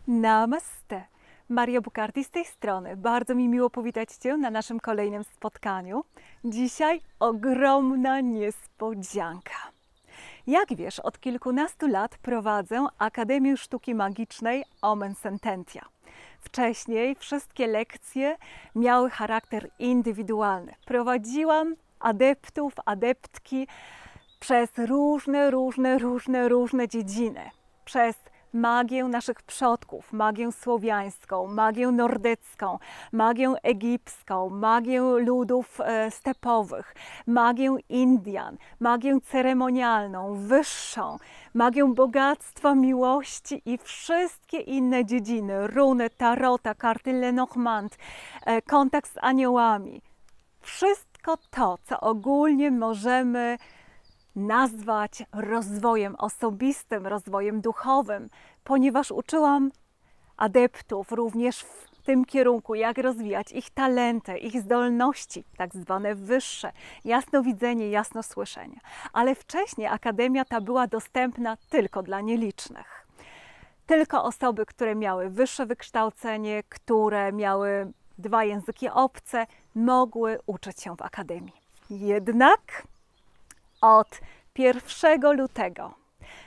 Namaste. Maria Bukardi z tej strony. Bardzo mi miło powitać Cię na naszym kolejnym spotkaniu. Dzisiaj ogromna niespodzianka. Jak wiesz, od kilkunastu lat prowadzę Akademię Sztuki Magicznej Omen Sententia. Wcześniej wszystkie lekcje miały charakter indywidualny. Prowadziłam adeptów, adeptki przez różne dziedziny. Przez magię naszych przodków, magię słowiańską, magię nordycką, magię egipską, magię ludów stepowych, magię Indian, magię ceremonialną, wyższą, magię bogactwa, miłości i wszystkie inne dziedziny, runy, tarota, karty Lenormand, kontakt z aniołami. Wszystko to, co ogólnie możemy nazwać rozwojem osobistym, rozwojem duchowym, ponieważ uczyłam adeptów również w tym kierunku, jak rozwijać ich talenty, ich zdolności, tak zwane wyższe, jasnowidzenie, jasnosłyszenie. Ale wcześniej Akademia ta była dostępna tylko dla nielicznych. Tylko osoby, które miały wyższe wykształcenie, które miały 2 języki obce, mogły uczyć się w Akademii. Jednak od 1 lutego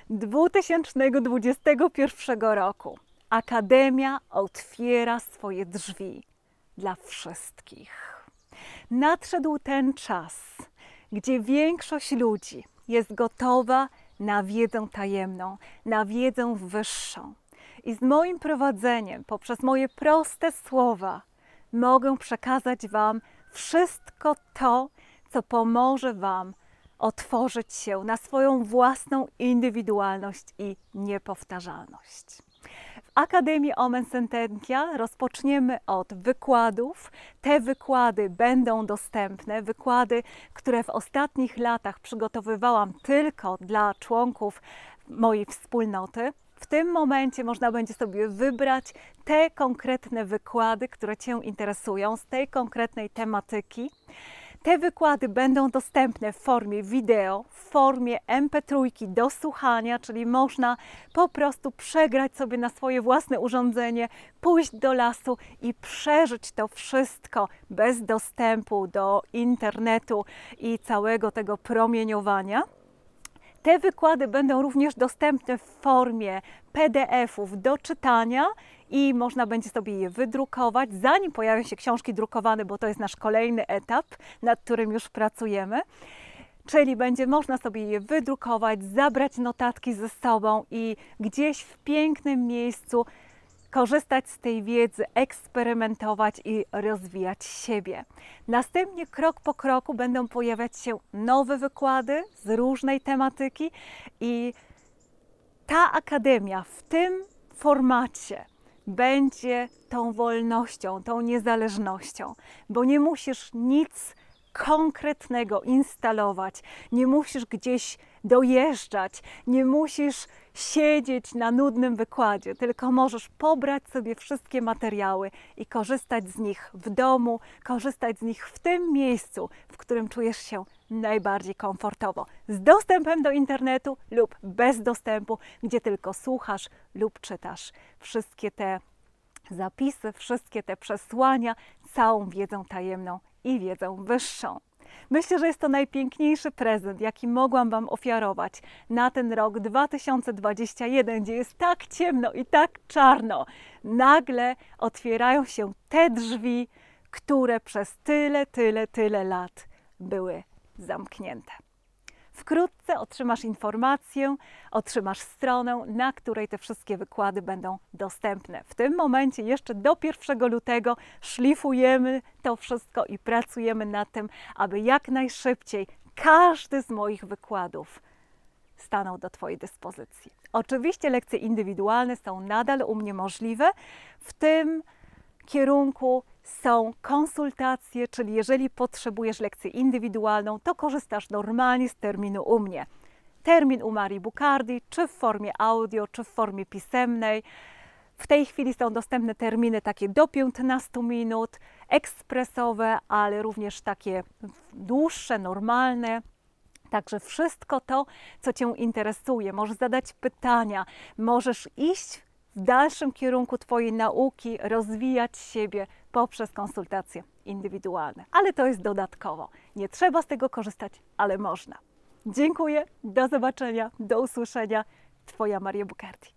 2021 roku Akademia otwiera swoje drzwi dla wszystkich. Nadszedł ten czas, gdzie większość ludzi jest gotowa na wiedzę tajemną, na wiedzę wyższą. I z moim prowadzeniem, poprzez moje proste słowa, mogę przekazać Wam wszystko to, co pomoże Wam otworzyć się na swoją własną indywidualność i niepowtarzalność. W Akademii Omen Sententia rozpoczniemy od wykładów. Te wykłady będą dostępne, wykłady, które w ostatnich latach przygotowywałam tylko dla członków mojej wspólnoty. W tym momencie można będzie sobie wybrać te konkretne wykłady, które Cię interesują z tej konkretnej tematyki. Te wykłady będą dostępne w formie wideo, w formie MP3 do słuchania, czyli można po prostu przegrać sobie na swoje własne urządzenie, pójść do lasu i przeżyć to wszystko bez dostępu do internetu i całego tego promieniowania. Te wykłady będą również dostępne w formie PDF-ów do czytania i można będzie sobie je wydrukować, zanim pojawią się książki drukowane, bo to jest nasz kolejny etap, nad którym już pracujemy. Czyli będzie można sobie je wydrukować, zabrać notatki ze sobą i gdzieś w pięknym miejscu korzystać z tej wiedzy, eksperymentować i rozwijać siebie. Następnie krok po kroku będą pojawiać się nowe wykłady z różnej tematyki i ta akademia w tym formacie będzie tą wolnością, tą niezależnością, bo nie musisz nic konkretnego instalować, nie musisz gdzieś dojeżdżać, nie musisz siedzieć na nudnym wykładzie, tylko możesz pobrać sobie wszystkie materiały i korzystać z nich w domu, korzystać z nich w tym miejscu, w którym czujesz się najbardziej komfortowo. Z dostępem do internetu lub bez dostępu, gdzie tylko słuchasz lub czytasz wszystkie te zapisy, wszystkie te przesłania, całą wiedzę tajemną i wiedzę wyższą. Myślę, że jest to najpiękniejszy prezent, jaki mogłam Wam ofiarować na ten rok 2021, gdzie jest tak ciemno i tak czarno. Nagle otwierają się te drzwi, które przez tyle lat były zamknięte. Wkrótce otrzymasz informację, otrzymasz stronę, na której te wszystkie wykłady będą dostępne. W tym momencie jeszcze do 1 lutego szlifujemy to wszystko i pracujemy nad tym, aby jak najszybciej każdy z moich wykładów stanął do Twojej dyspozycji. Oczywiście lekcje indywidualne są nadal u mnie możliwe. W tym kierunku są konsultacje, czyli jeżeli potrzebujesz lekcję indywidualną, to korzystasz normalnie z terminu u mnie. Termin u Marii Bukardi, czy w formie audio, czy w formie pisemnej. W tej chwili są dostępne terminy takie do 15 minut, ekspresowe, ale również takie dłuższe, normalne. Także wszystko to, co Cię interesuje, możesz zadać pytania, możesz iść w dalszym kierunku Twojej nauki rozwijać siebie poprzez konsultacje indywidualne. Ale to jest dodatkowo. Nie trzeba z tego korzystać, ale można. Dziękuję, do zobaczenia, do usłyszenia. Twoja Maria Bukarty.